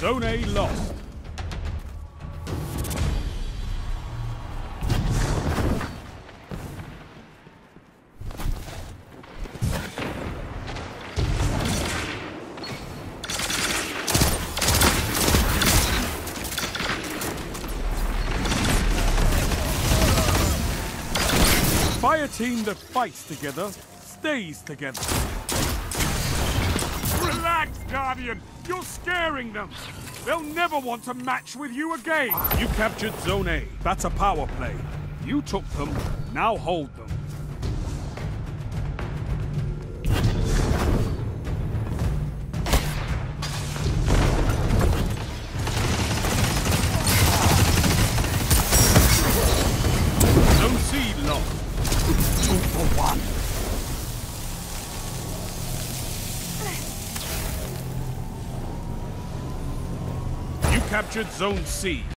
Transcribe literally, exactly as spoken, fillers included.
Zone A lost. Fire team that fights together stays together. Relax, Guardian. You're scaring them. They'll never want to match with you again. You captured Zone A. That's a power play. You took them. Now hold them. Zone C lost. Two for one. You captured Zone C.